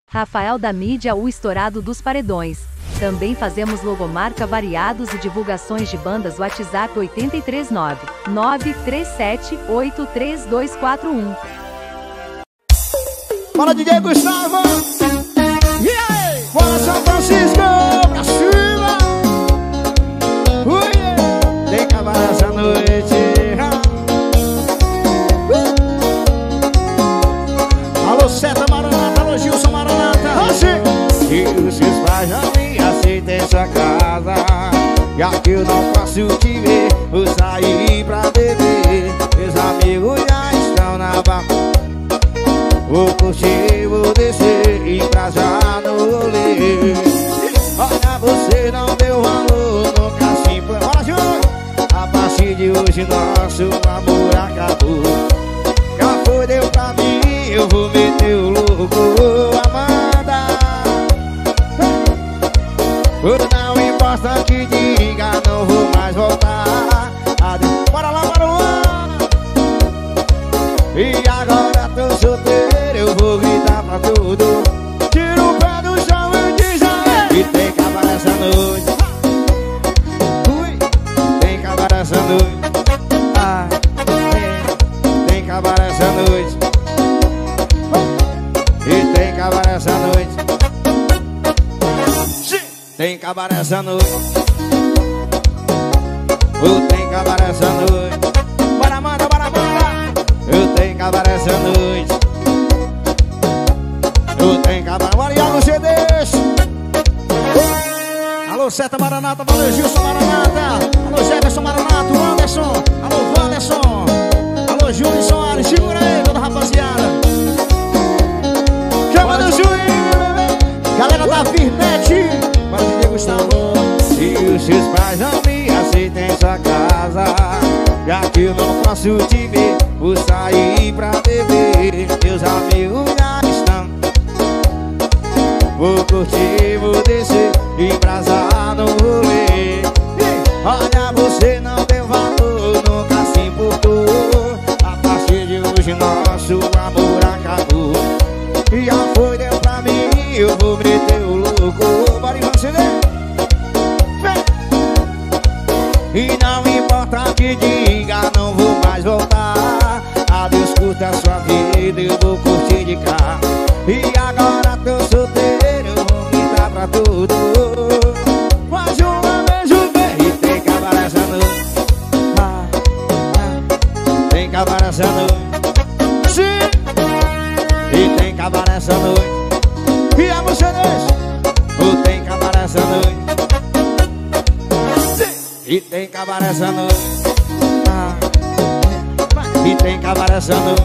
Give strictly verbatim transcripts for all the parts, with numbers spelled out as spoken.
Rafael da mídia, o estourado dos paredões. Também fazemos logomarca variados e divulgações de bandas. WhatsApp oito três nove, nove três sete, oito três dois quatro um. Fala, D J Gustavo! E aí? Bora, São Francisco! Pra cima! Ui! Tem que acabar essa noite. uh! Alô, Seta Maranata, alô, Gilson Maranata! Assim! E os seus pais não me aceitam em sua casa, já que eu não posso te ver, vou sair pra beber. Meus amigos já estão na barra, vou curtir, vou descer e pra já no rolê. Olha, você não deu valor, nunca assim foi. Bora, Júnior! A partir de hoje nosso amor acabou. Já foi, deu pra mim, eu vou meter o louco. Amanda, não importa que diga, não vou mais voltar. Adeus. Bora lá, bora lá. E agora tô solteiro, eu vou gritar pra tudo. Tira o pé do chão e diz aí. E tem que acabar essa noite. Ui, tem que acabar essa noite. Ah, tem, tem que acabar essa noite. E tem que acabar essa noite. Tem que acabar essa noite. Eu tenho que acabar essa noite. Bora, manda, bora, manda. Eu tenho que acabar essa noite. Eu tenho que acabar. Bora, Iago C Ds. Alô, Seta Maranata, valeu, Gilson Maranata. Alô, Jefferson Maranata, o Anderson. Alô, Wanderson. Alô, Júlio Soares. Segura aí, toda rapaziada. Chama do juiz. Galera da Virnet. Para o D J Gustavo. Se os seus pais não me aceitam em sua casa, já que eu não posso te ver, vou sair pra beber. Meus amigos já estão, vou curtir, vou descer e embrasar no rolê. Olha, você não deu valor, nunca se importou. A partir de hoje nosso amor acabou. E já foi, deu pra mim, eu vou meter o louco. Bora, Ivan C D. E não importa que diga, não vou mais voltar. Adeus, curta a sua vida, eu vou curtir de cá. E agora tô solteiro, eu vou gritar pra tudo. Mais uma vez o bem. E tem que acabar essa noite. Ah, ah, tem que acabar essa noite. Sim. E tem que acabar essa noite. E a você deixa. Ou tem que acabar essa noite. Sim. E tem que acabar essa noite. Ah. E tem que acabar essa noite.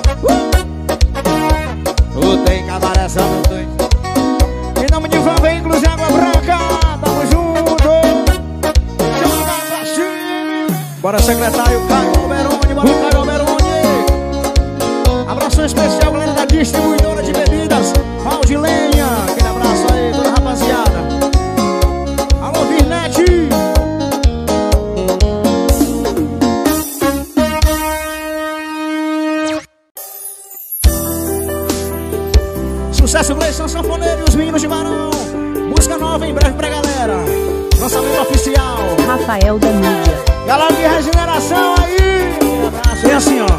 Ou tem que acabar essa noite. Em nome de Van Veículos e Água Branca, tamo junto. Joga pra cima. Bora, secretário Caio Alberoni. Bora, Caio Alberoni. Abraço especial, galera da distribuidora de bebidas Valdilenha. Aquele abraço aí, toda rapaziada. Alô, Virnet. Sucesso, Gleison Sanfoneiro e os meninos de Barão. Música nova em breve pra galera. Lançamento oficial. Rafael da mídia. Galera de regeneração aí. Um abraço. E assim, ó.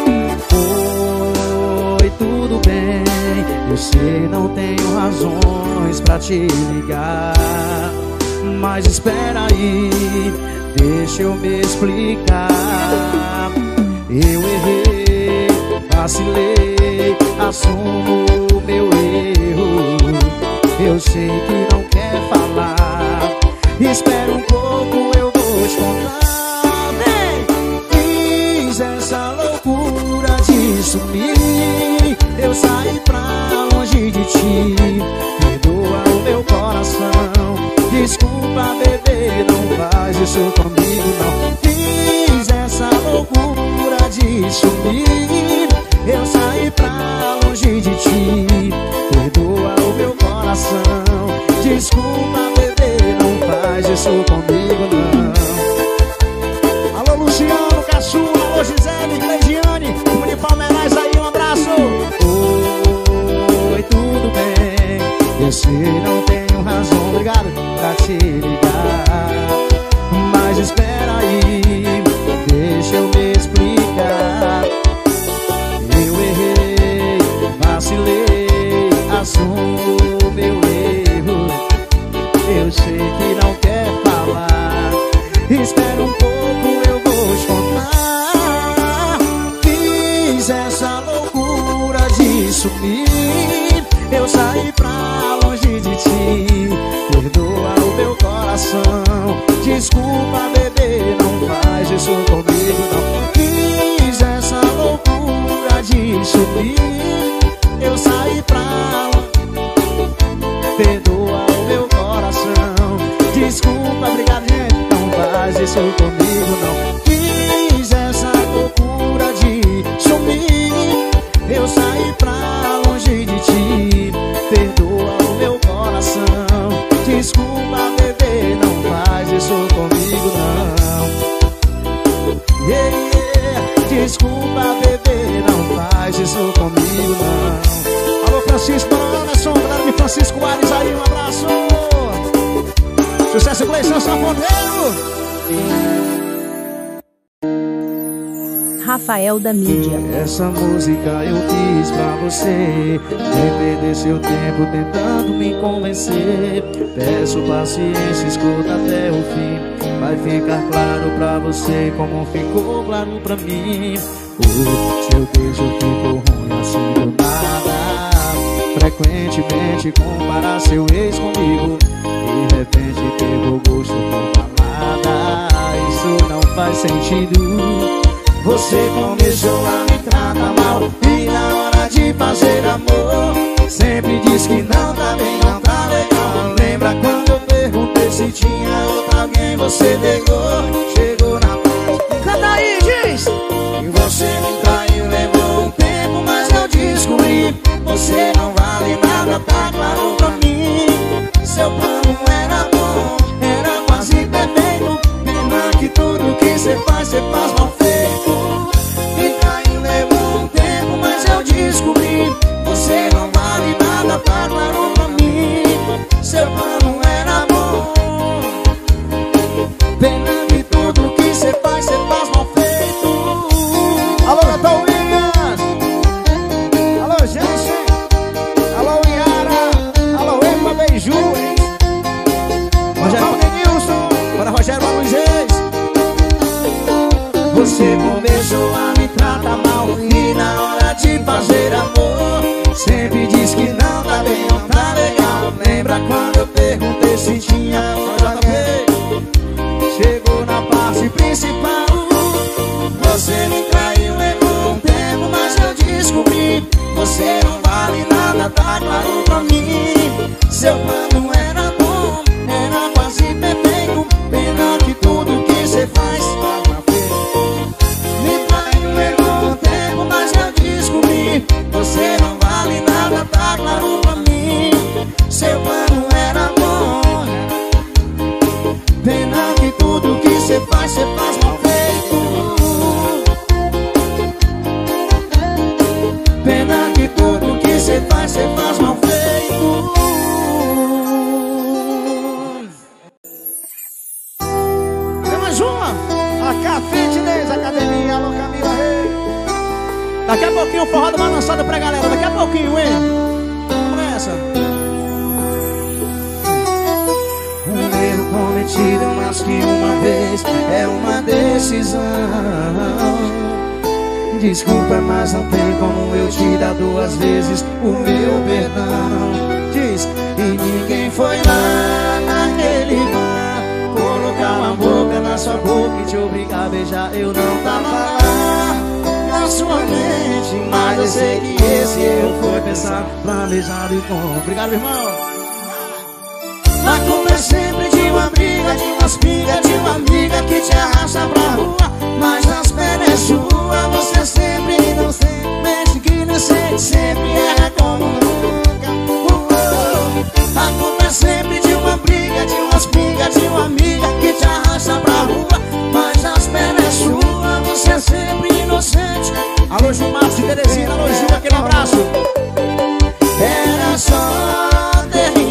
Oi, tudo bem? Eu sei, não tenho razões pra te ligar, mas espera aí, deixa eu me explicar. Eu errei, vacilei, assumo o meu erro. Eu sei que não quer falar, espera um pouco, eu vou te contar. Vem! Fiz essa loucura de sumir, eu saí pra longe de ti. Perdoa o meu coração, desculpa, bebê, não faz isso comigo não. Fiz essa loucura de sumir, eu saí pra longe de ti. Perdoa o meu coração, desculpa, bebê, não faz isso comigo não. Alô, Luciano, Caçula, alô, Gisele, Cleidiane, de Palmeiras aí, um abraço. Oi, tudo bem? Eu sei, não tenho razão, obrigado, pra te ligar. Mas espera aí, deixa eu me explicar. Eu errei, vacilei, assumo meu erro. Eu sei que não quer falar, espera um pouco, eu vou te contar. Fiz essa loucura de sumir, eu saí pra longe de ti. Perdoa o meu coração, desculpa bebê, não faz isso comigo não. Fiz essa loucura de sumir, eu saí pra longe. Perdoa o meu coração, desculpa, obrigado gente, não faz isso comigo não. Fiz essa loucura de sumir, eu saí pra longe de ti. Perdoa o meu coração, desculpa bebê, não faz isso comigo não. Yeah, yeah. Desculpa bebê, não faz isso comigo não. Alô Francisco, alô Anderson, galera de Francisco Ares aí, um abraço. Sucesso Gleison Sanfoneiro. Rafael da Mídia. Essa música eu fiz pra você, nem perder seu tempo tentando me convencer. Peço paciência, escuta até o fim, vai ficar claro pra você como ficou claro pra mim. O seu beijo ficou ruim assim do nada. Frequentemente compara seu ex comigo, de repente pegou gosto por balada. Isso não faz sentido. Você começou a me tratar mal e na hora de fazer amor sempre diz que não tá bem, não tá legal. Lembra quando eu perguntei se tinha outra alguém, você negou, chegou na parte. Canta aí, diz! E você me traiu, levou um tempo, mas eu descobri. Você não vale nada, tá claro pra mim. Seu plano era bom, era quase perfeito. Pena que tudo que você faz, você faz mal feito. Me traiu, levou um tempo, mas eu descobri. Você não vale nada, tá claro pra mim. Seu plano era bom, pena que tudo que você faz, você faz mal feito. Alô, Natal Williams! Alô, Jensen! Alô, Yara! Alô, Emma Beiju! Rogério Denilson! Bora, Rogério Valuzês! Você começou a me tratar mal e na hora de fazer amor sempre diz que não tá bem, não tá legal. Lembra quando eu perguntei se tinha outra vez? Chegou na parte principal. Você me traiu, levou um tempo, mas eu descobri. Você não vale nada, tá claro pra mim. Seu plano era bom, era quase perfeito. Pena que tudo que você faz faz mal feito. Me traiu, levou um tempo, mas eu descobri. Você não vale nada, tá claro pra mim. Seu plano era bom, pena que tudo que você faz, você faz mal feito. Pena que tudo que você faz, você faz mal feito. Tem mais uma! A K Fitness Academia, alô Camila Rei! Daqui a pouquinho o forró vai lançado pra galera, daqui a pouquinho, hein? Vamos nessa! Um erro cometido mais que uma vez é uma decisão. Desculpa, mas não tem como eu te dar duas vezes o meu perdão. Diz, e ninguém foi lá naquele bar colocar uma boca na sua boca e te obrigar a beijar. Eu não tava lá na sua mente, mas eu sei que esse erro foi pensado, planejado e bom. Obrigado, irmão! A culpa é sempre de uma briga, de uma espiga, de uma amiga que te arrasta pra rua, mas as pernas é sua, você sempre inocente, que inocente sempre erra como nunca. A culpa é sempre de uma briga, de uma espiga, de uma amiga que te arrasta pra rua, mas as pernas é sua, você é sempre inocente. Alô, Gilmar de Teresina, alô, Gil, aquele abraço! Era só terminar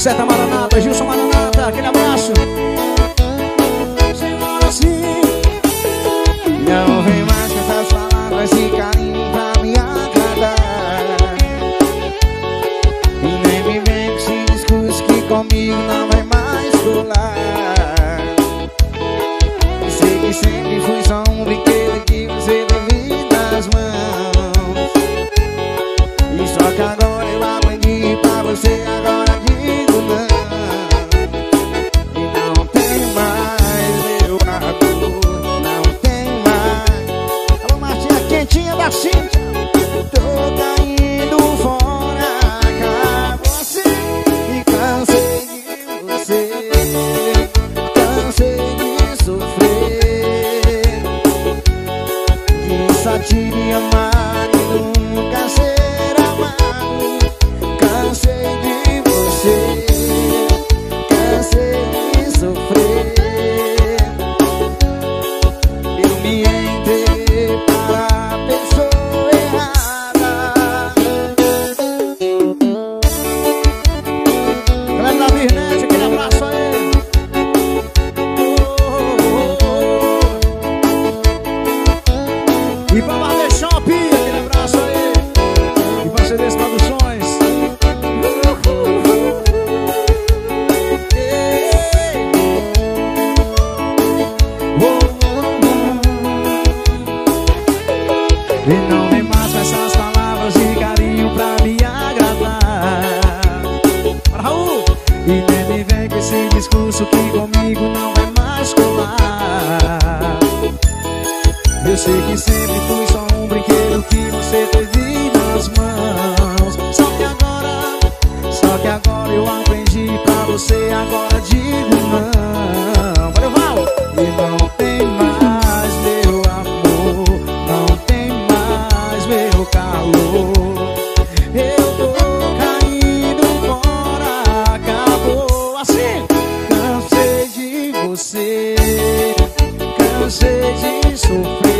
Seta Maranata, Gilson Maranata, aquele abraço. Senhora, sim. Não vem mais com essas palavras de carinho pra me agradar. E nem me vem com esse discurso que comigo não vai mais colar. E sei que sempre fui só um brinquedo que você teve nas mãos. E só que agora eu aprendi pra você, agora digo não. E não tem mais meu amor, não tem mais. Alô, Martinha Quentinha da Cintia. Tô caindo fora, acabou assim. E cansei de você, cansei de sofrer, de só te amar e nunca ser amado. Cansei de você, cansei de sofrer. Eu me entreguei para a pessoa errada. Galera da Virnet, aquele abraço aí. E pra Barber Shop, aquele abraço aí. E pra C Ds Produções. E não vem mais com essas palavras de carinho pra me agradar. Raul. E nem me vem com esse discurso que comigo não vai mais colar. Eu sei que sempre fui só um brinquedo que você teve nas mãos. Só que agora, só que agora eu aprendi pra você, agora digo não. Valeu, Val. E não tem mais meu amor, não tem mais meu calor. Eu tô caindo fora, acabou assim. Cansei de você, cansei de sofrer.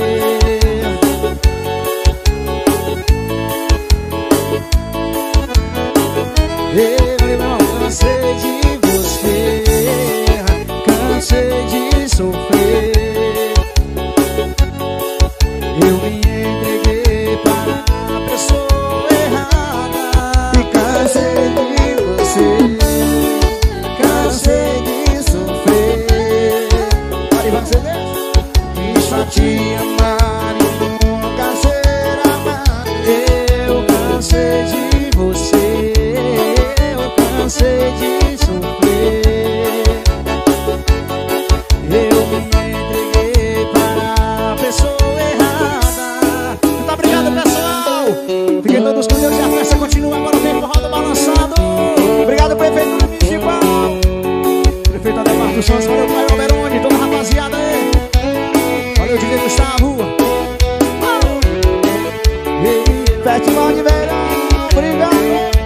Eu cansei de você, cansei de sofrer. Eu me entreguei para a pessoa errada. E cansei de você, cansei de sofrer. Aí vai ser desse. E só te amar e nunca ser amado. Eu cansei de você, eu cansei de sofrer. Eu me entreguei para a pessoa errada. Muito obrigado, pessoal. Fiquem todos com Deus e a festa continua. Agora tem forró do balançado. Obrigado, Prefeitura Municipal. Prefeito Ademar dos Santos, valeu, Caio Alberoni, toda a rapaziada aí. Valeu, D J Gustavo. Festival de verão, obrigado.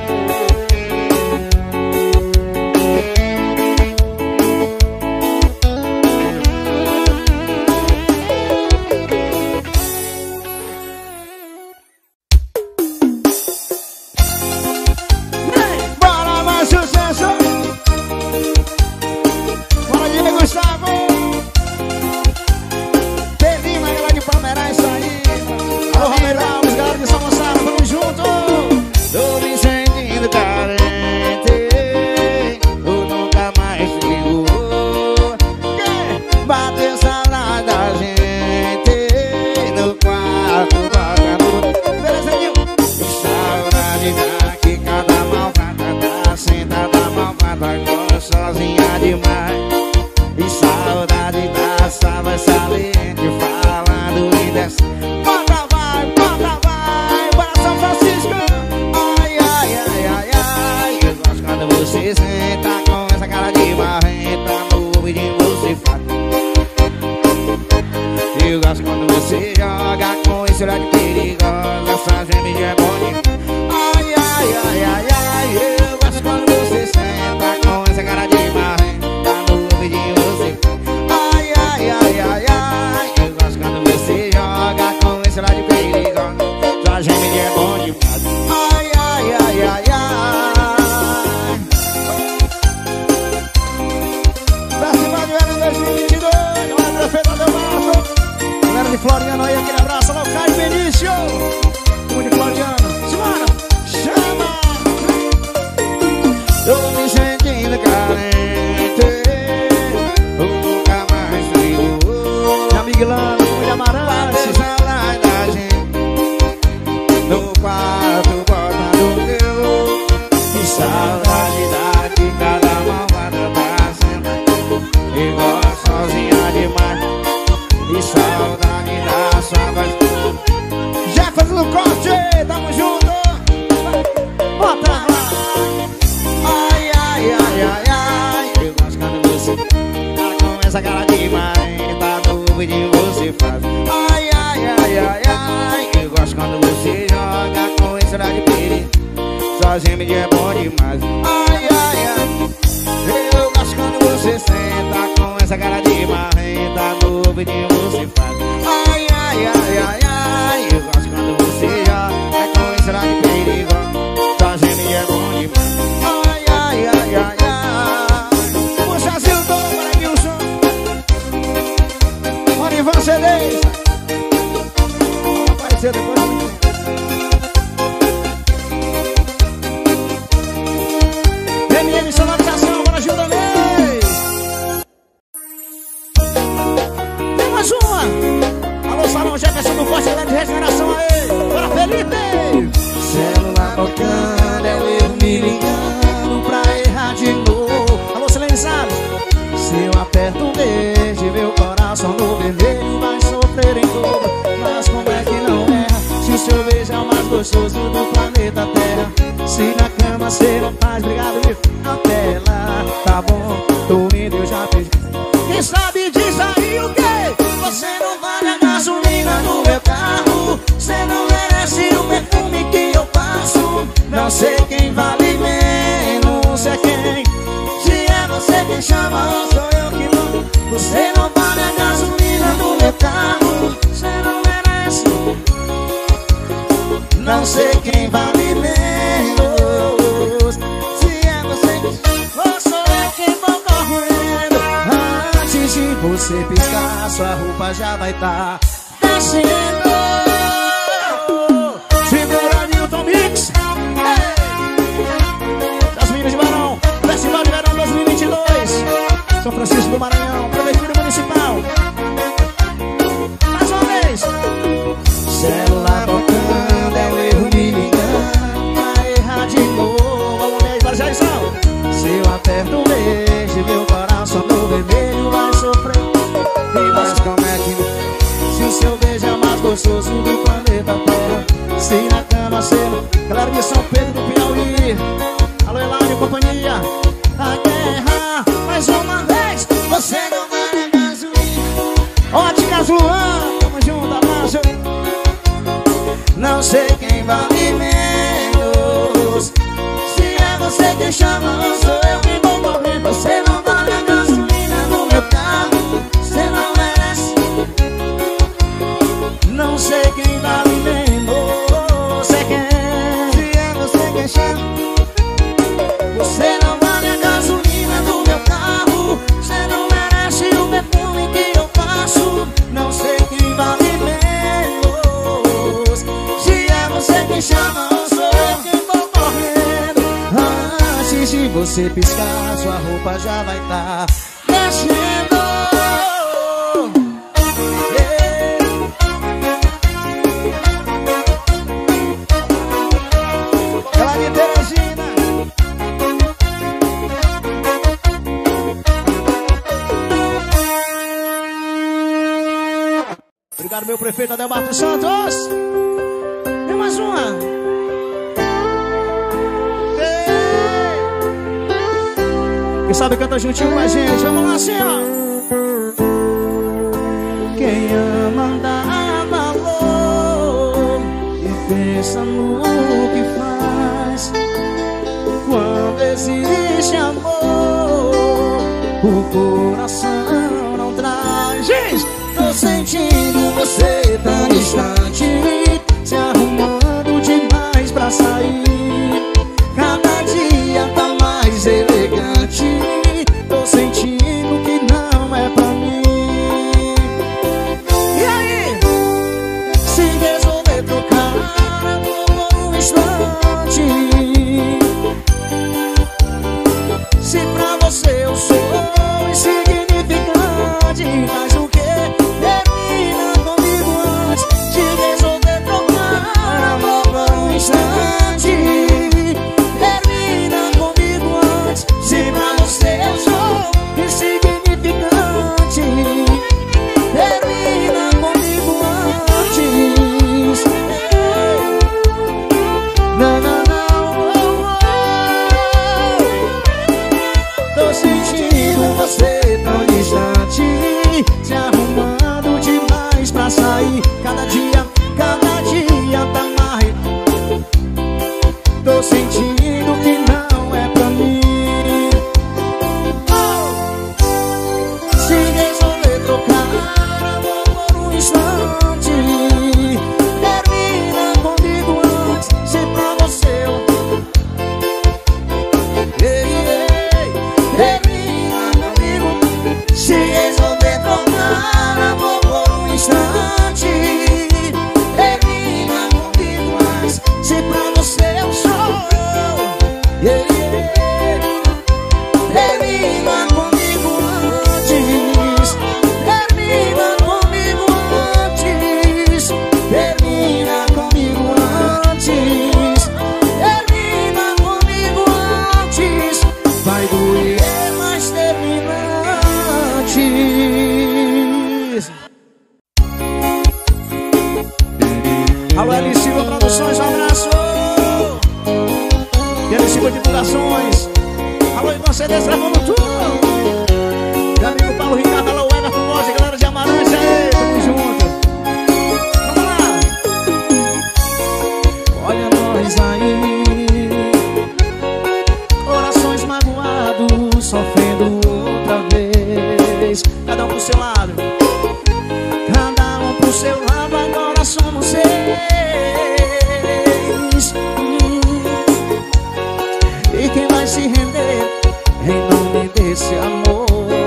Bora mais sucesso. Bora, D J Gustavo. Floriano aí, aquele abraço. Alô, Caio Benício. Turma de Floriano. Simbora. Chama. Tô me sentindo carente, nunca mais ligo. Minha amiga Ilana, turma de Amarante. Bate saudade da gente no quarto, bota no teu. Que saudade da de cada malvada passando, igual sozinha demais. Que saudade da sua voz. Jefferson no corte, tamo junto. Bota. Ai, ai, ai, ai, ai. Eu gosto quando você tá com essa cara de marrenta, dúvida de você faz. Ai, ai, ai, ai, ai. Eu gosto quando você joga com esse olhar de perigo. Sozinho me é bom demais. Ai, ai, ai. Eu gosto quando você senta com essa cara de marrenta, dúvida de você faz. Ai, ai, ai, ai, ai. Eu gosto quando você joga com esse olhar de perigo. Sozinho me é bom demais. Ai, ai, ai, ai, ai. Puxa Zil, todo para Wilson. Orivan C Ds. Vai aparecer depois do tempo. M M Sonorização, bora ajuda nele. Tem mais uma. Alô, Salão Jefferson do Forte, galera de regeneração aí. Bora, Felipe. Celular tocando, é o erro me ligando pra errar de novo. Alô, Silenciado. Se eu aperto um beijo, meu coração no vermelho vai sofrer em dobro. Mas como é que não erra? Se o seu beijo é o mais gostoso do planeta Terra. Se na cama cê não faz, obrigado, me na tela. Tá bom, tô indo, eu já pedi. Quem sabe diz aí o quê? Você não vale a gasolina no meu carro. Você não merece o perfume que eu passo. Não sei quem vale menos, é quem. Se é você quem chama ou sou eu que vou. Você não vale a gasolina no meu carro. Você não merece. Não sei quem vale menos. Se é você que ou sou eu quem vou correndo. Antes de você piscar, sua roupa já vai tá descendo. Segura Newton Mix. Das Minas de Barão. Festival de Verão dois mil e vinte e dois. São Francisco do Maranhão. Prefeitura Municipal. Mais uma vez. Celular tocando, é o erro me ligando pra errar de novo. Vamos ver aí, vai, Jairson. Se eu aperto um beijo, meu coração no vermelho vai sofrer. Mas como é que... Se o seu beijo é o mais gostoso do planeta Terra. Se na cama cê não... Galera de São Pedro do Piauí. Alô, Elaine e companhia. A guerra, mais uma vez. Você não vale a gasolina. Óticas Luan. Tamo junto, abraço. Não sei quem vale menos. Se é você quem chama ou sou eu quem vou morrer. Você não vale a gasolina no meu carro. Você não merece. Não sei quem vale menos, é quem. Se é você quem chama. Você não vale a gasolina no meu carro. Você não merece o perfume que eu passo. Não sei quem vale menos. Se é você quem chama ou sou eu quem vou correndo. Antes de você piscar, sua roupa já vai tá descendo. Galera de Teresina. Obrigado, meu prefeito Adelmarto Santos. Tem mais uma. Quem sabe canta juntinho com a gente. Vamos lá assim, ó. Quem ama dá valor e pensa no que faz. Quando existe amor, o coração não traz. Tô sentindo você tão distante, se arrumando demais pra sair. Cada dia tá mais elegante. Tô sentindo que não é pra mim. E aí? Se pra você eu sou insignificante, faz o quê? Termina comigo antes de resolver trocar amor por um instante. Termina comigo antes. Se pra você eu sou insignificante, termina comigo antes. Não, não, não, oh, oh. Tô sentindo você tão distante, se arrumando demais pra sair. Cada dia, cada dia tá mais. Tô sentindo que não é pra mim. Oh! Se resolver trocar amor por um instante, termina comigo antes. Se pra você eu... Ei, ei, termina comigo. Se resolver trocar amor por um instante, termina comigo antes. Se pra você eu sou Ei, ei, termina comigo antes. Termina comigo antes. Termina comigo antes. Termina comigo antes. Vai doer, mas termina antes. Alô, L Silva Produções, um abraço. L Silva Divulgações. Alô, Ivan C D, gravando tudo. Meu amigo Paulo Ricardo, alô, Everton Loja, galera de Amarante, aí, tamo junto. Vamos lá. Olha nós aí, corações magoados, sofrendo outra vez. Cada um pro seu lado, cada um pro seu lado, agora somos seis. E quem vai se render em nome desse amor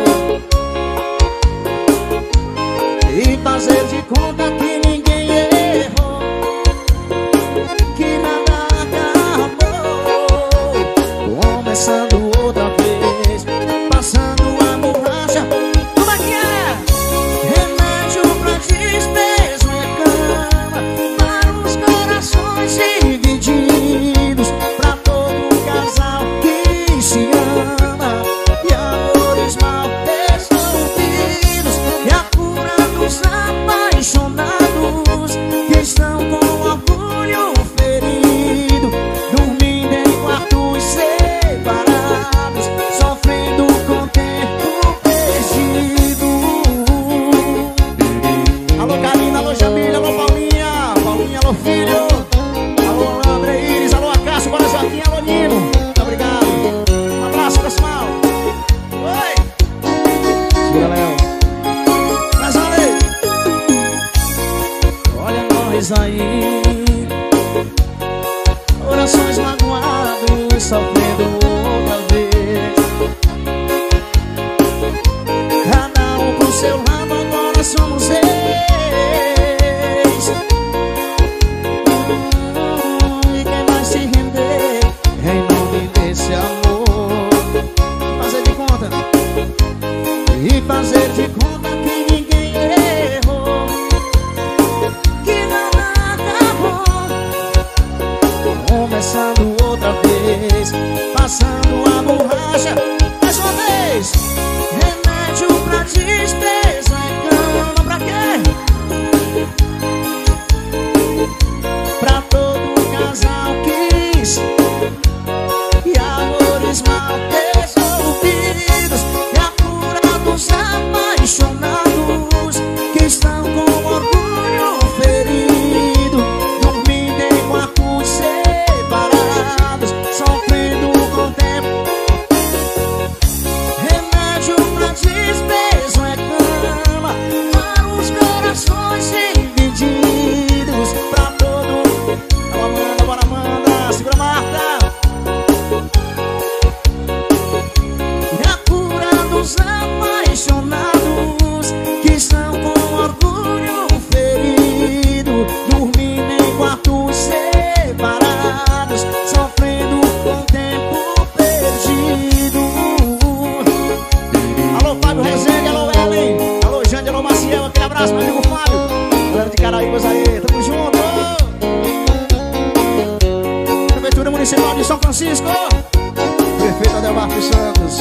e fazer de conta que ninguém errou, que nada acabou, começando outra vez, passando a borracha. Como é que é? Remédio pra despejo é cama para os corações divididos, pra todo casal que se ama, e amores mal resolvidos, e a cura dos apaixonados que estão com orgulho ferido, dormindo em quartos separados, sofrendo com tempo perdido. Alô Karina, alô Jamila, alô Paulinha, Paulinha, alô filho, alô André Iris, alô Acácio, bora Joaquim, alô Nino. Muito obrigado. Um abraço, pessoal. Oi. Segura, Léo. Mas olha aí. Olha nós aí, corações magoados, sofrendo outra vez. Cada um pro seu lado, agora somos seis. E quem vai se render em nome desse amor? Fazer de conta e fazer de conta que ninguém errou, que nada acabou, começando outra vez, passando a borracha. Mais uma vez. Remédio pra tristeza é cama pra quê? Pra todo casal quis, e amores mal resolvidos, e a cura dos apaixonados que estão com orgulho ferido, dormindo em quartos separados, sofrendo com o tempo. Remédio Municipal de São Francisco. Prefeito Adelmarco Santos.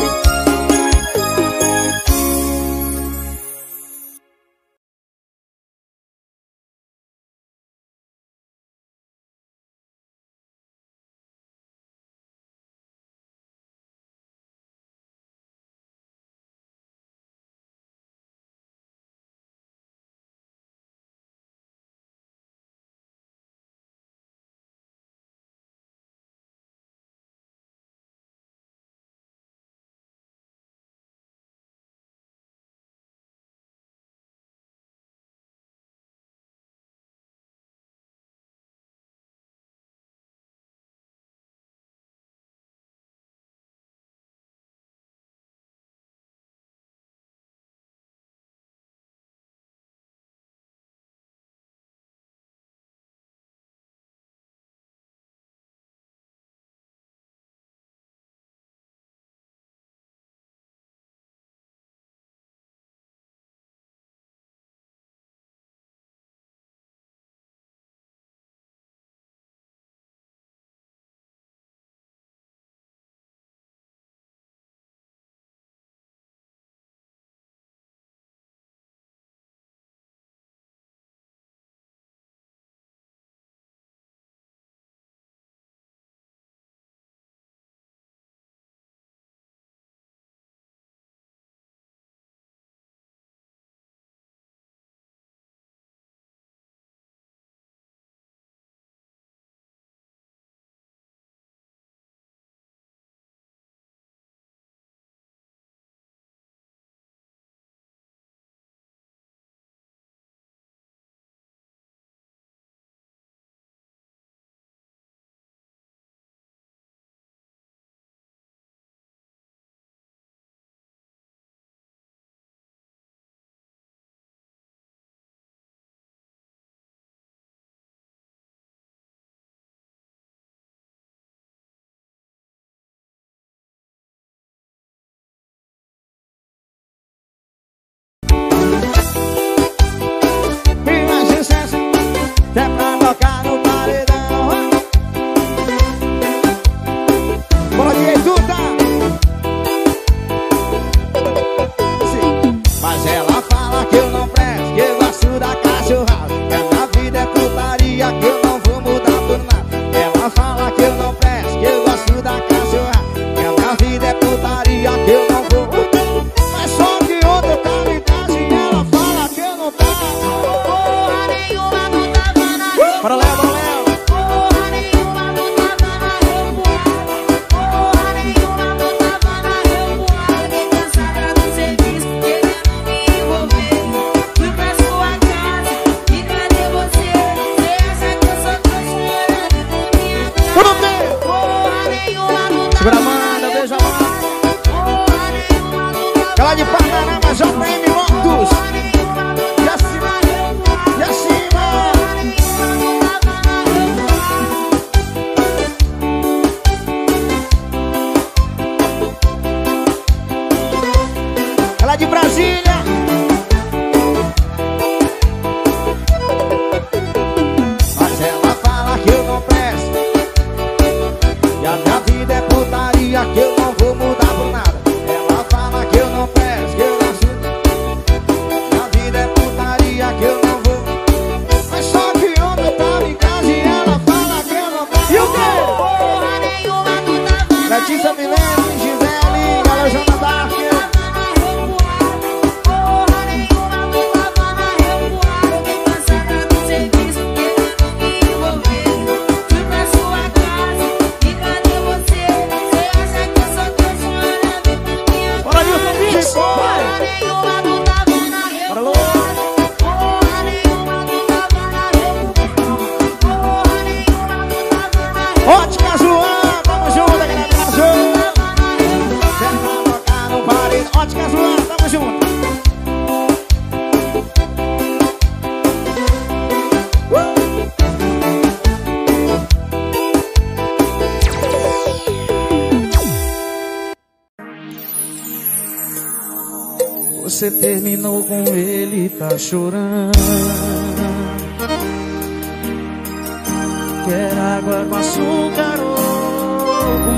Você terminou com ele, tá chorando. Quer água com açúcar ou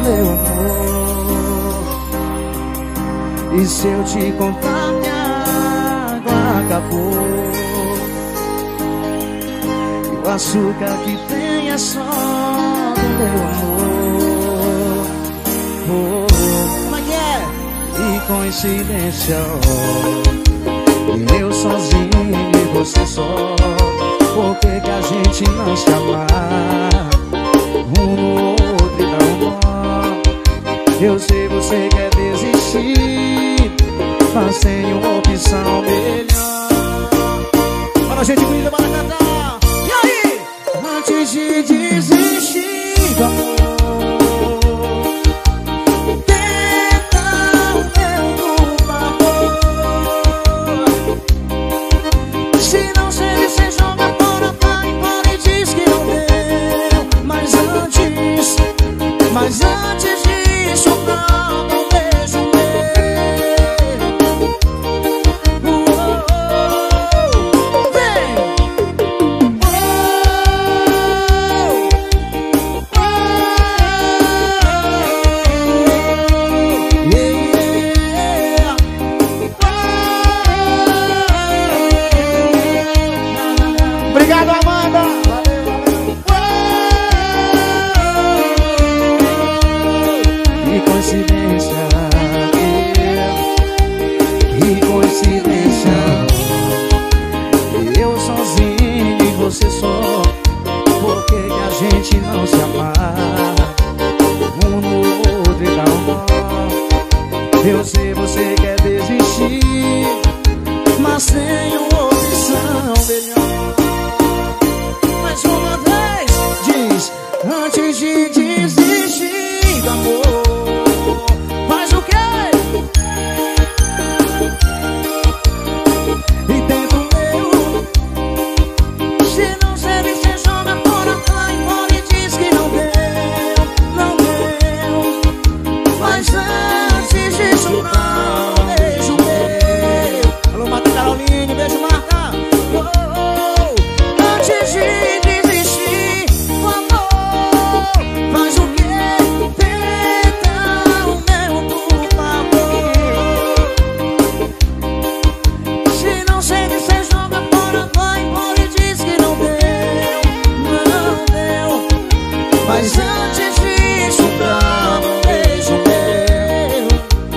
meu amor. E se eu te contar, minha água acabou. E o açúcar que tem é só do meu amor. Oh, como é que é? E coincidência, oh, eu sozinho e você só. Por que que a gente não se amar? Um no outro e dá um nó. Eu sei você quer desistir, mas tem uma opção melhor. Para a gente brinda, para cantar. E aí? Antes de desistir do amor, tenta o meu, por favor. Se não sei, você joga fora, vai embora e diz que não deu. Mas antes, mas antes disso, dá um beijo meu. Vem! Obrigado, Amanda. Que coincidência, que coincidência. Eu sozinho e você só. Por que que a gente não se amar? Um no outro e dá um nó. Eu sei você quer desistir, mas tem uma opção melhor. Mais uma vez, diz: antes de desistir do amor, faz o quê? E tenta o meu. Se não serve, você joga fora, vai embora e diz que não deu, não deu. Mas antes disso, não, beijo meu. Alô, Marta Caroline, beijo, Marta. Oh, oh, oh. Antes de desistir do amor, faz o quê? Tenta o meu, por favor. Se não sei que você joga fora, vai embora e diz que não deu, não deu. Mas antes disso, dá um beijo meu.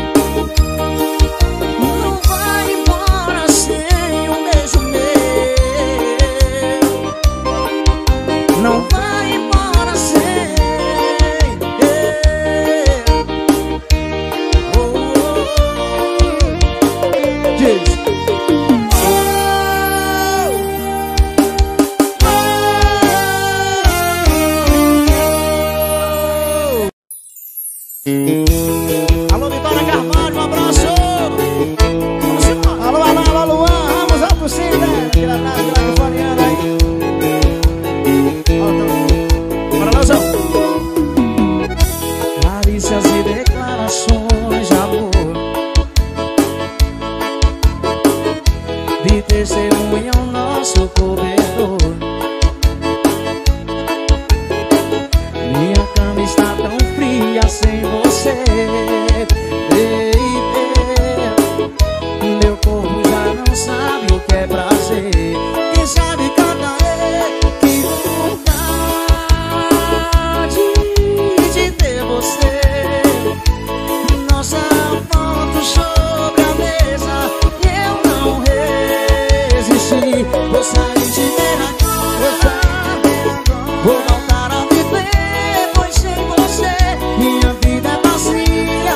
Não vai embora sem um beijo meu. Não vai embora sem. Oh, oh, oh. Diz. Alô, Vitória Carvalho, um abraço. Vamos embora. Alô, alô, alô, Luan, Ramos, Alto Cida. Aquele abraço lá do Floriano aí. Bora, Leozão. Carícias e declarações de amor, de testemunha o nosso cobertor. Minha cama está tão fria sem você, baby. Meu corpo já não sabe o que é prazer. Quem sabe canta que vontade de ter você. Nossa foto sobre a mesa, eu não resisti. Vou sair de ver agora, vou voltar a viver, pois sem você minha vida é vazia.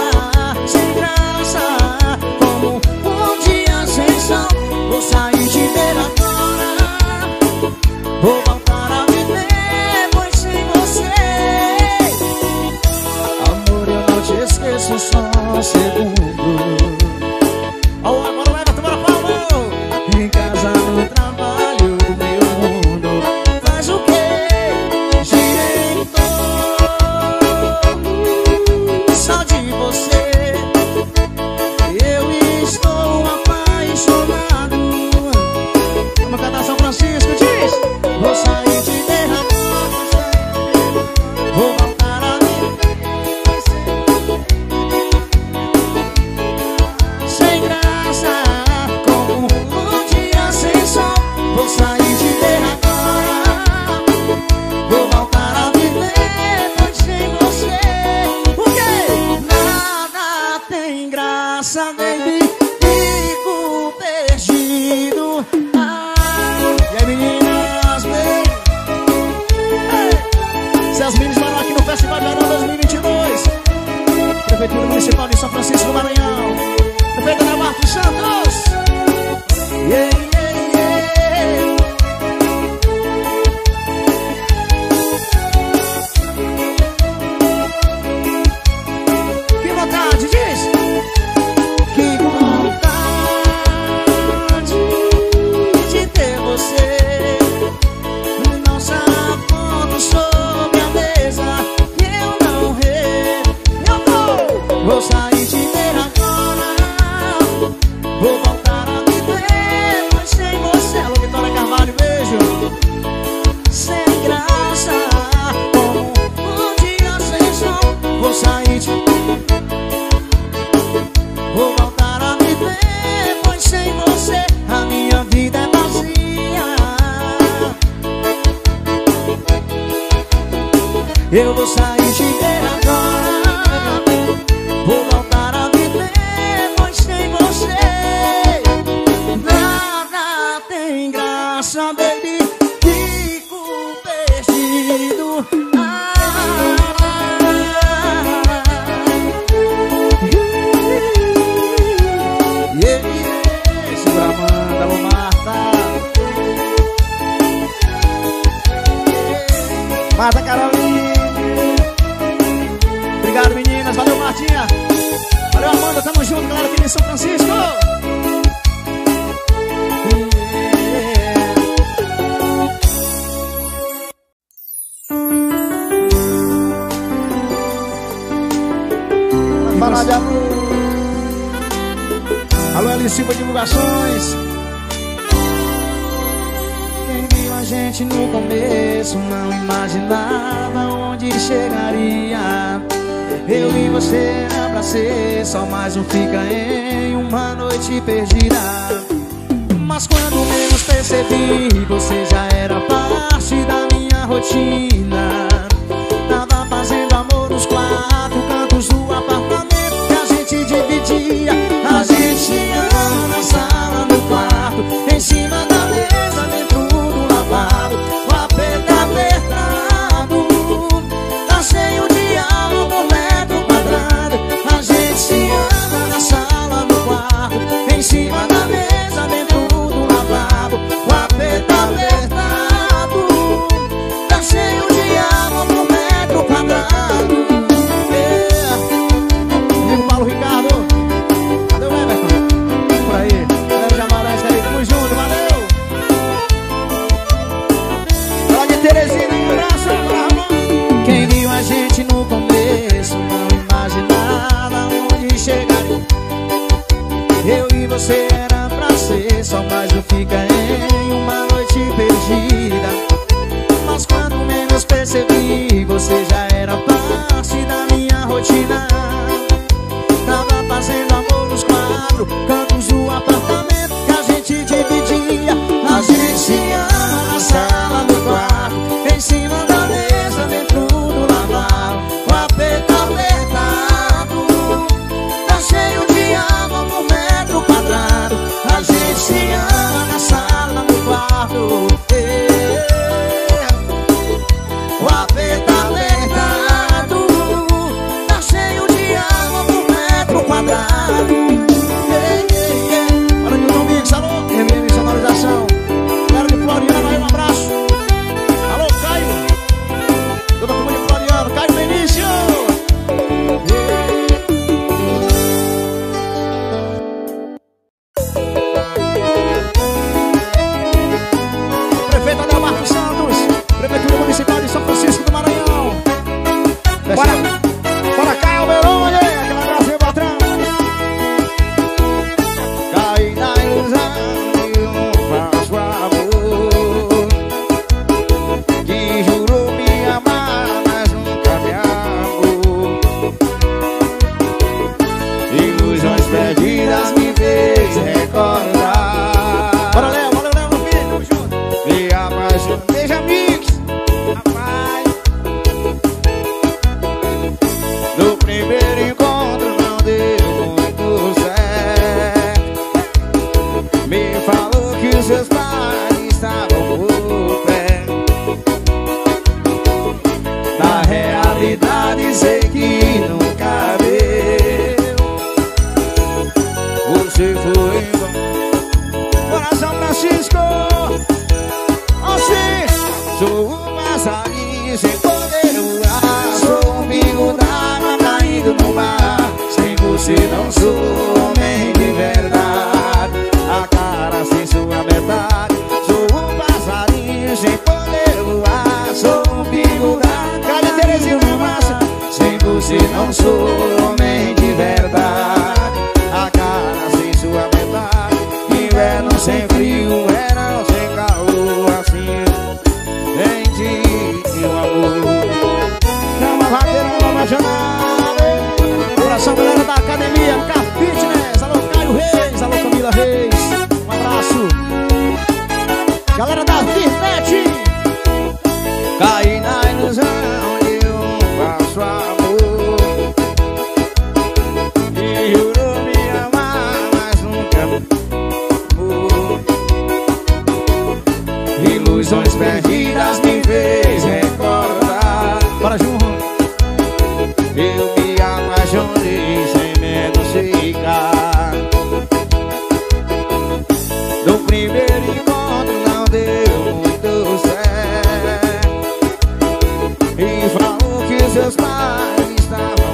Eu vou sair de ver agora. Vou voltar a viver, pois sem você nada tem graça, baby. Fico perdido. Ah, yeah, yeah. Segura a manga, alô Marta. Marta Carolina. Obrigado, meninas. Valeu, Martinha. Valeu, Amanda. Tamo junto, galera, aqui em São Francisco. Yeah. Falar de amor. Alô, Eli Silva Divulgações. Quem viu a gente no começo não imaginava onde chegaria. Eu e você era pra ser só mais um fica em uma noite perdida. Mas quando menos percebi, você já era parte da minha rotina. Tava fazendo amor nos quatro cantos do apartamento que a gente dividia. A gente se ama na sala, no quarto, em cima da mesa, dentro do lavabo. O aperto apertado, tá cheio de alma por metro quadrado. A gente se ama na sala, no quarto, em cima da mesa, dentro do lavabo. O aperto apertado, tá cheio de alma por metro quadrado. Yeah. Amigo Paulo Ricardo, cadê o Everton? Por aí, galera de Amarante, aí, tamo junto, valeu. Fala de Terezinha, um abraço, Ramon. Quem viu a gente no começo não imaginava onde chegaria. Eu e você era pra ser só mais um fica em uma noite perdida. Mas quando menos percebi, você já era parte da minha rotina. Tava fazendo amor nos quatro cantos do apartamento que a gente dividia. A gente se ama na sala, no quarto, em cima da mesa, dentro do lavabo. O aperto apertado, tá cheio de alma por metro quadrado. A gente se ama na sala, no quarto. Yeah. O aperto apertado, tá cheio de alma por metro quadrado. Yeah, yeah, yeah. Olha o Nilton Mix, alô, M M Sonorização. Galera de Floriano, aí um abraço. Alô, Caio. Toda a turma de Floriano, Caio Benício. Prefeito Adel Marcos Santos, Prefeitura Municipal de São Francisco do Maranhão. Bora, bora, Caio Verônia, aquele abraço, meu patrão. Caí na ilusão de um falso amor que jurou me amar, mas nunca me amou. Ilusões perdidas me fez recordar. Bora, Léo, valeu, Léo, meu filho, tamo junto. Me apaixonei, já mix, rapaz. No primeiro encontro não deu muito certo. Me falou que os seus pais estavam por perto. Na realidade sei que nunca deu. Você foi embora. Bora, São Francisco. Oxi, sou um passarinho sem poder voar. Sou um pingo d'água caindo no mar. Sem você não sou homem de verdade. A cara sem sua metade. Sou um passarinho sem poder voar. Sou um pingo d'água caindo no mar. Sem você não sou homem de verdade. A cara sem sua metade. Inverno sem frio, verão sem calor. Assim vem de meu amor. Chama vaqueirão apaixonado. Coração, galera da academia, K Fitness. Alô, Caio Reis. Alô, Camila Reis. Um abraço. Galera da Virnet. Caí na ilusão de um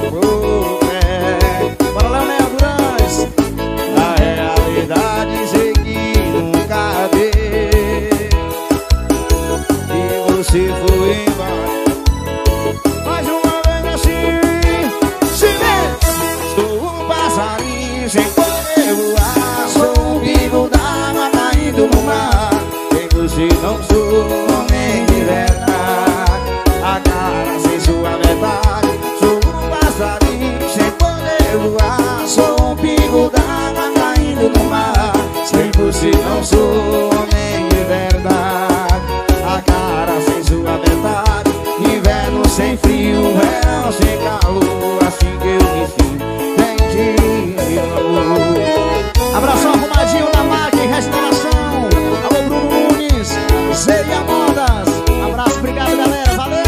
pro pé. Bora, Leonel Durães. Na realidade sei que nunca dei, e você foi embora. Mais uma vez assim, se vê. Sou um passarinho sem poder voar, sou um bico d'água caindo no mar. Sem você não sou homem de verdade. A cara sem sua verdade. Sou um passarinho sem poder voar, sou um bico d'água caindo no mar. Sem você não sou homem de verdade. A cara sem sua verdade. Inverno sem frio, verão sem calor. Assim que eu me sinto, entendi amor. Abração, arrumadinho da M A C, restauração. Alô, Bruno Nunes, Zeia Modas. Abraço, obrigado, galera, valeu.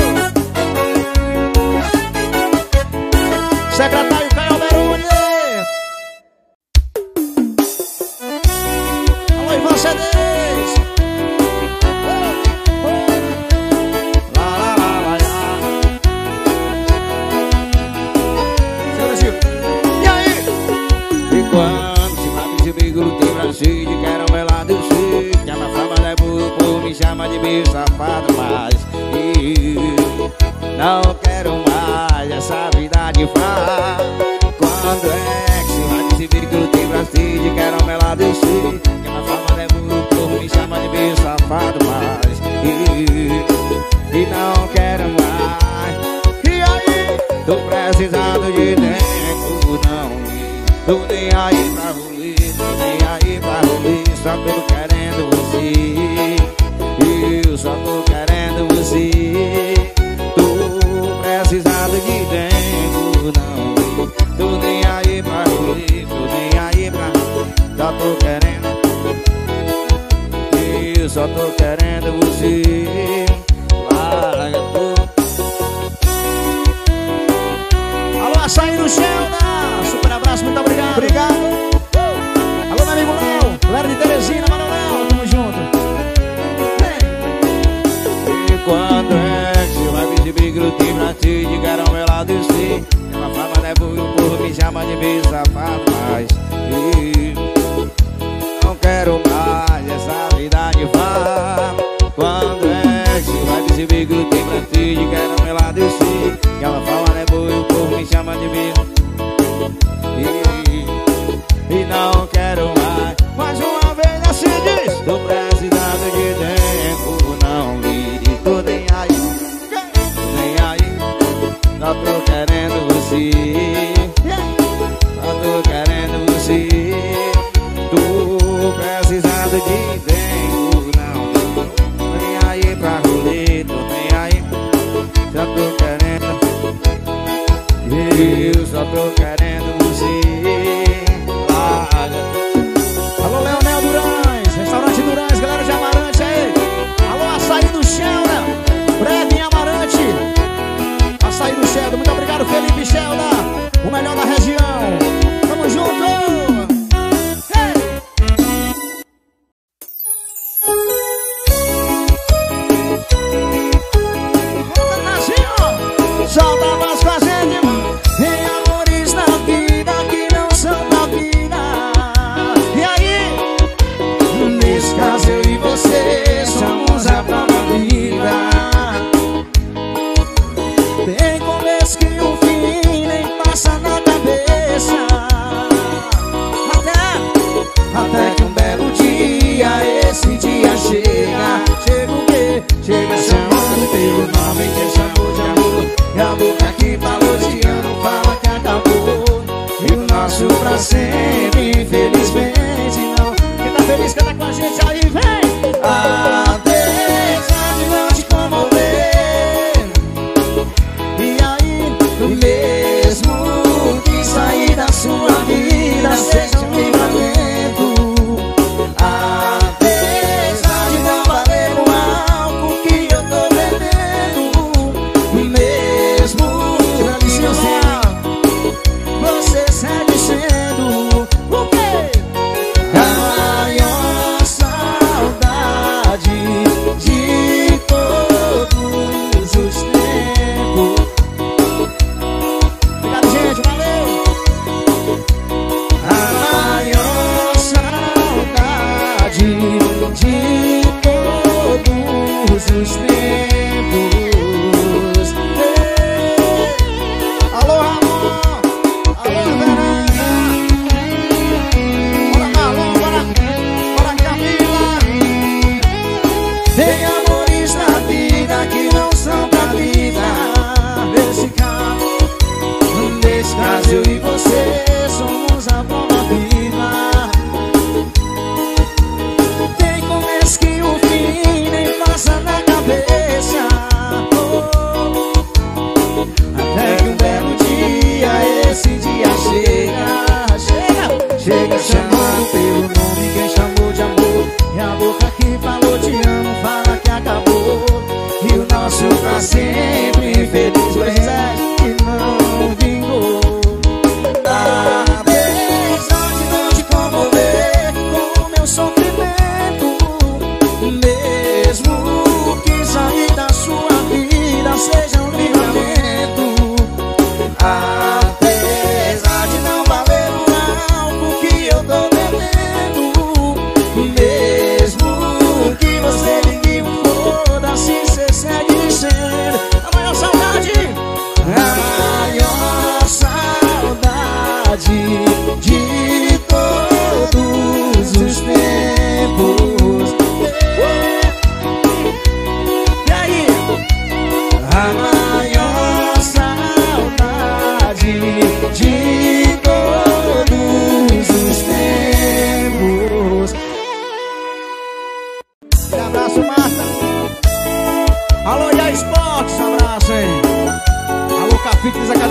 Secretário Caio Alberoni. Alô, Ivan Cedês. Lá, lá, lá, lá, lá. Senhora Gil. E aí? E quando se mata esse bico tem brasil de caramelado, eu sei que a minha fama não é boa, por me chama de bicho safado, mas eu não quero mais essa vida de farra. Quando é que se mata esse bico tem brasil de caramelado, eu sei que a minha fama não é boa, por me chama de bicho safado, mas eu e não quero mais. E aí? Tô precisando de tempo, não tô nem aí pra rolê, tô nem aí pra rolê. Só tô querendo você, eu só tô querendo você. Tô precisando de tempo, não tô nem aí pra rolê, tô nem aí pra rolê. Só tô querendo, eu só tô querendo você. Larga tudo. Alô, Açaí do Sheldon. Super abraço, muito obrigado. Obrigado. Alô, meu amigo Léo. Galera de Teresina, mano, Léo. Tamo junto. E quando é que você vai me exibir glúten pra ti de caramelado, eu sei. Uma fama não é boa, o povo me chama de bicho safado, mas eu não quero mais essa vida de farra. Quando é que você vai me exibir glúten pra ti de caramelado, eu sei. Que uma fama não é boa, o povo me chama de bicho. E, e não quero mais. Mais uma vez assim diz. Tô precisando de tempo, não ligue, tô nem aí, nem aí. Só tô querendo você, só tô querendo você. Tô precisando de tempo, não tô nem aí pra rolê, tô nem aí. Só tô querendo, eu só tô querendo você. Alô, Leonel Durães. Restaurante Durães, galera de Amarante aí. Alô, Açaí do Sheldon. Breve em Amarante. Açaí do Sheldon. Muito obrigado, Felipe Sheldon. O melhor da região. Tamo junto. Solta a voz com a gente, em amores na vida que não são da vida. E aí? Nesse caso eu e você somos a própria vida. Tem começo que o fim nem passa na cabeça.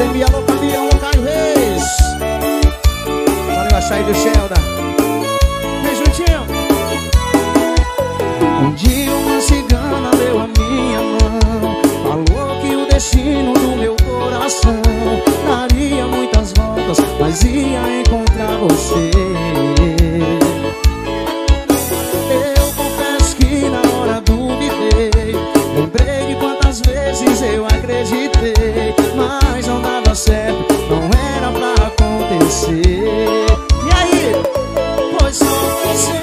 Academia, alô Campeão, alô Caio Reis. Valeu, a Chay do Sheldon. Beijo, tio. Um dia uma cigana deu a minha mão, falou que o destino do meu coração daria muitas voltas, mas ia encontrar você. Eu confesso que na hora duvidei, lembrei de quantas vezes eu acreditei, mas não dava certo, não era pra acontecer. E aí? Foi só você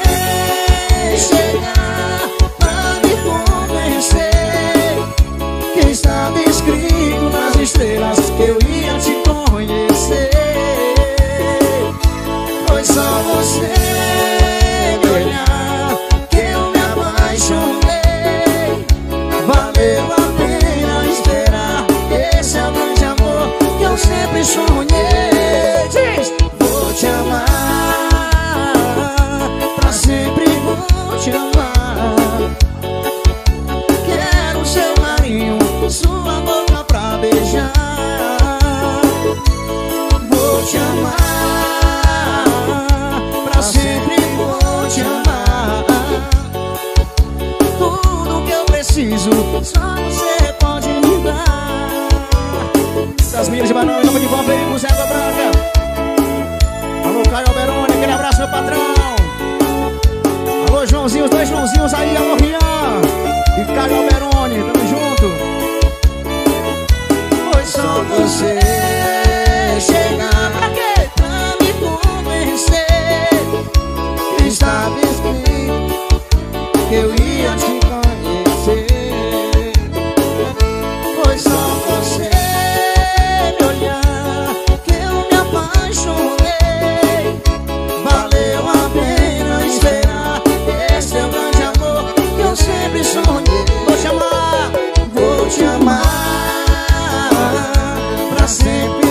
chegar pra me convencer que estava escrito nas estrelas que eu ia te conhecer. Foi só você me olhar que eu me apaixonei. Valeu a pena esperar, esse é o grande amor que eu sempre sonhei. Diz, vou te amar, pra sempre vou te amar. Quero seu carinho, sua boca pra beijar. Vou te amar, pra sempre vou te amar. Tudo que eu preciso, só você pode me dar. Das Minas de Banão, em nome de Van Veículos, Água Branca. Alô Caio Alberoni, aquele abraço, meu patrão. Alô Joãozinho, os dois Joãozinhos aí, alô Rian e Caio Alberoni, tamo junto. Foi só você chegar pra quê? Pra me convencer que estava escrito que eu ia te conhecer. Foi só você me olhar que eu me apaixonei. Valeu a pena esperar, esse é o grande amor que eu sempre sonhei. Vou te amar, Vou te amar, pra sempre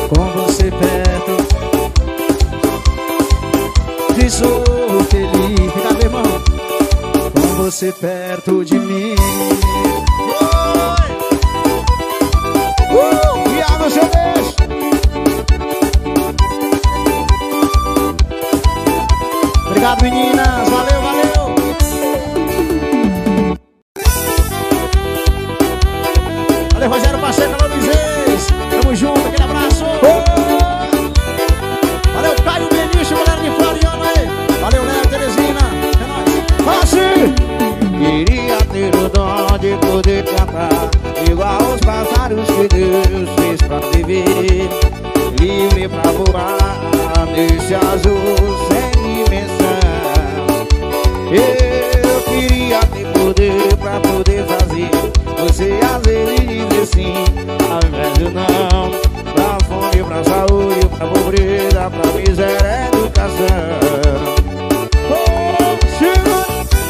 Com você perto te sou feliz. Obrigado, irmão. Com você perto de mim. Uh, Viado, seu Deus. Obrigado, meninas. Valeu, valeu. Valeu, Rogério Pacheco, alô, Luizês. Tamo junto, aquele abraço. Valeu, Caio Benício, galera de Floriano aí. Valeu, Léo, Teresina. É nóis. Assim, queria ter o dom de poder cantar igual os pássaros que Deus fez pra viver, livre pra voar nesse azul sem dimensão. Eu queria ter poder pra poder fazer você às vezes dizer sim, ao invés de não. Pra fome, pra saúde, pra pobreza, pra miséria, educação. Oh, chega!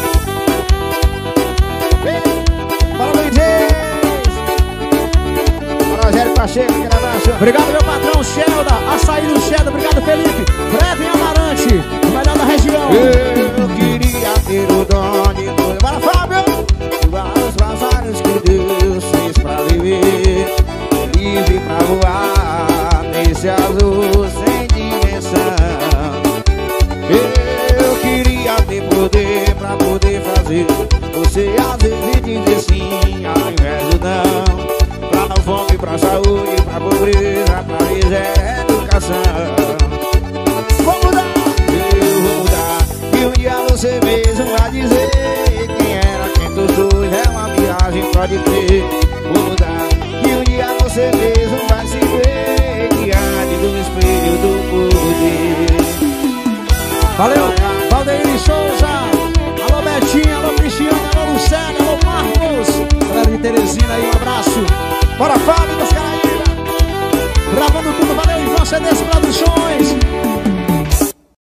Bora, Luizês! Bora, Rogério Pacheco, aquele abraço. Obrigado, meu patrão, Shelda. Açaí do Shelda. Obrigado, Felipe. Breve em Amarante, o melhor da região. Eu queria ter o dom de poder. Bora, Fábio! Igual os passarinhos que Deus fez pra viver, livre pra voar nesse azul sem dimensão. Eu queria ter poder pra poder fazer você às vezes dizer sim, ao invés de não. Pra fome, pra saúde, pra pobreza, pra miséria, educação. Vou mudar, eu vou mudar, e um dia você mesmo vai dizer quem era, quem tu sois, é uma viagem, pode crer. Vou mudar, e um dia você mesmo vai se ver diante do espelho do poder. Valeu, Valdeir Souza. Alô, Betinho, alô, Cristiano, alô, Lucélia, alô, Marcos. Galera de Teresina aí, um abraço. Bora, Fábio, dos Caraíba. Gravando tudo, valeu, Ivan C Ds Produções.